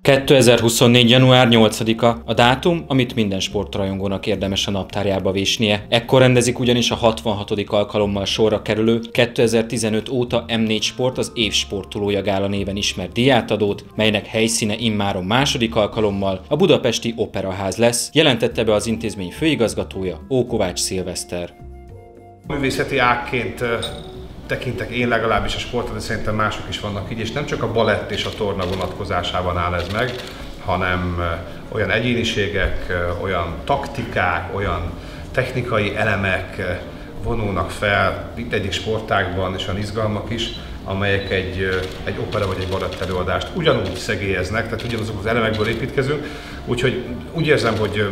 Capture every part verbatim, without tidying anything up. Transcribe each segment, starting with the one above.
kétezer-huszonnégy. január nyolcadika a dátum, amit minden sportrajongónak érdemes a naptárjába vésnie. Ekkor rendezik ugyanis a hatvanhatodik alkalommal sorra kerülő kétezer-tizenöt óta em négy Sport az év sportolója gála néven ismert díjátadót, melynek helyszíne immáron második alkalommal a budapesti Operaház lesz, jelentette be az intézmény főigazgatója, Ókovács Szilveszter. Művészeti ágként tekintek én legalábbis a sportot, de szerintem mások is vannak így, és nem csak a balett és a torna vonatkozásában áll ez meg, hanem olyan egyéniségek, olyan taktikák, olyan technikai elemek vonulnak fel itt egyik sportágban, és olyan izgalmak is, amelyek egy, egy opera vagy egy balett előadást ugyanúgy szegélyeznek, tehát ugyanazok az elemekből építkezünk, úgyhogy úgy érzem, hogy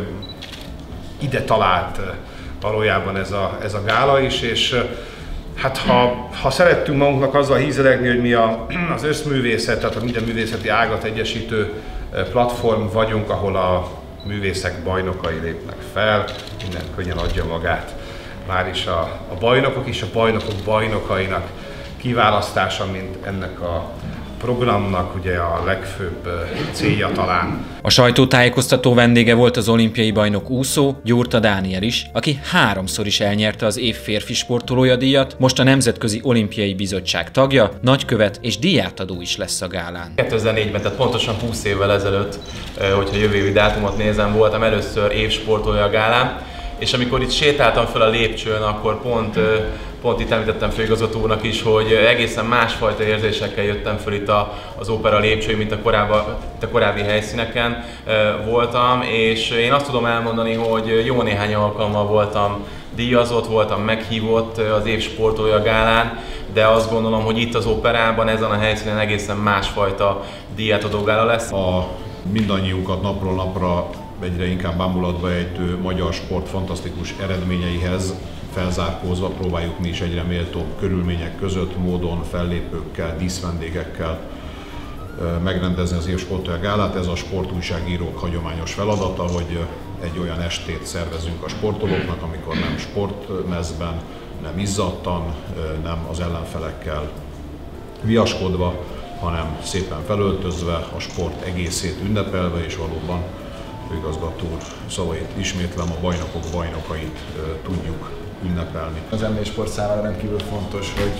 ide talált valójában ez a, ez a gála is, és hát ha, ha szerettünk magunknak azzal hízelegni, hogy mi a, az összművészet, tehát a minden művészeti ágat egyesítő platform vagyunk, ahol a művészek bajnokai lépnek fel, minden könnyen adja magát. Már is a, a bajnokok és a bajnokok bajnokainak kiválasztása, mint ennek a programnak ugye a legfőbb célja talán. A sajtótájékoztató vendége volt az olimpiai bajnok úszó, Gyurta Dániel is, aki háromszor is elnyerte az év férfi sportolója díjat, most a Nemzetközi Olimpiai Bizottság tagja, nagykövet és díjátadó is lesz a gálán. kétezer-négyben, tehát pontosan húsz évvel ezelőtt, hogyha jövő évi dátumot nézem, voltam először év sportolója a gálán, és amikor itt sétáltam fel a lépcsőn, akkor pont, pont itt említettem főigazgatónak is, hogy egészen másfajta érzésekkel jöttem föl itt az opera lépcsőn, mint a, korábbi, a korábbi helyszíneken voltam, és én azt tudom elmondani, hogy jó néhány alkalommal voltam díjazott, voltam meghívott az év sportolója gálán, de azt gondolom, hogy itt az operában, ezen a helyszínen egészen másfajta díjátadó gála lesz. A mindannyiunkat napról napra egyre inkább bámulatba ejtő magyar sport fantasztikus eredményeihez felzárkózva próbáljuk mi is egyre méltóbb körülmények között, módon, fellépőkkel, díszvendégekkel megrendezni az év sportolója gálát. Ez a sportújságírók hagyományos feladata, hogy egy olyan estét szervezünk a sportolóknak, amikor nem sportmezben, nem izzadtan, nem az ellenfelekkel viaskodva, hanem szépen felöltözve, a sport egészét ünnepelve, és valóban főigazgató úr szavait ismétlem, a bajnokok bajnokait e, tudjuk ünnepelni. Az em négy Sport számára rendkívül fontos, hogy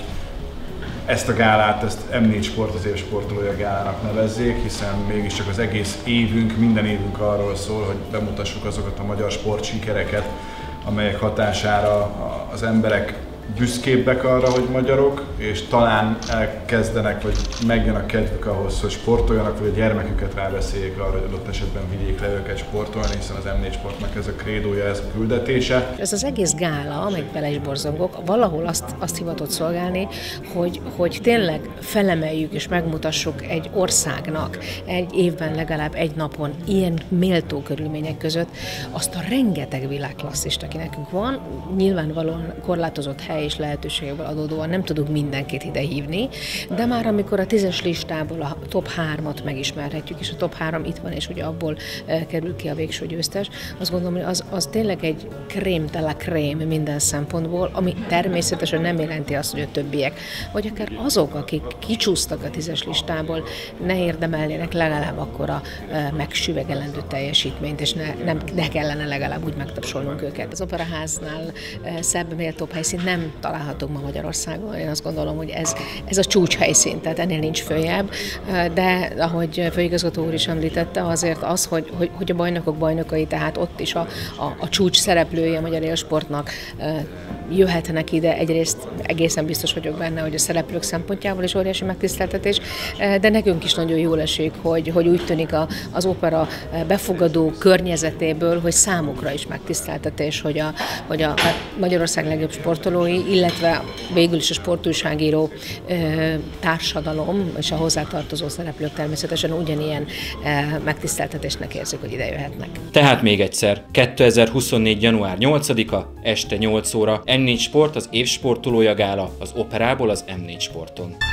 ezt a gálát, ezt em négy Sport az év sportolója gálának nevezzék, hiszen mégiscsak az egész évünk, minden évünk arról szól, hogy bemutassuk azokat a magyar sportsikereket, amelyek hatására az emberek büszkébbek arra, hogy magyarok, és talán elkezdenek, vagy megjön a kedvük ahhoz, hogy sportoljanak, vagy a gyermeküket rábeszéljék arra, hogy adott esetben vigyék le őket sportolni, hiszen az em négy Sportnak ez a krédója, ez a küldetése. Ez az egész gála, amelyik bele is borzongok, valahol azt, azt hivatott szolgálni, hogy, hogy tényleg felemeljük és megmutassuk egy országnak egy évben legalább egy napon ilyen méltó körülmények között azt a rengeteg világklasszist, aki nekünk van, nyilvánvalóan korlátozott hely és lehetőségből adódóan nem tudunk mindenkit ide hívni, de már amikor a tízes listából a top hármat megismerhetjük, és a top három itt van, és ugye abból e, kerül ki a végső győztes, azt gondolom, hogy az, az tényleg egy krém de la krém minden szempontból, ami természetesen nem jelenti azt, hogy a többiek, vagy akár azok, akik kicsúsztak a tízes listából, ne érdemelnének legalább akkora e, megsüvegelendő teljesítményt, és ne, nem, ne kellene legalább úgy megtapsolnunk őket. Az Operaháznál e, szebb, méltóbb helyszín nem találhatunk ma Magyarországon. Én azt gondolom, hogy ez, ez a csúcshelyszín, tehát ennél nincs följebb, de ahogy főigazgató úr is említette, azért az, hogy, hogy, hogy a bajnokok bajnokai, tehát ott is a, a, a csúcs szereplői a magyar élsportnak jöhetnek ide. Egyrészt egészen biztos vagyok benne, hogy a szereplők szempontjából is óriási megtiszteltetés, de nekünk is nagyon jól esik, hogy, hogy úgy tűnik a, az opera befogadó környezetéből, hogy számukra is megtiszteltetés, hogy a, hogy a Magyarország legjobb sportolói, illetve végül is a sportújságíró e, társadalom és a hozzátartozó szereplők természetesen ugyanilyen e, megtiszteltetésnek érzik, hogy ide jöhetnek. Tehát még egyszer, kétezer-huszonnégy. január nyolcadika, este nyolc óra, em négy Sport az év sportolója gála az operából az em négy Sporton.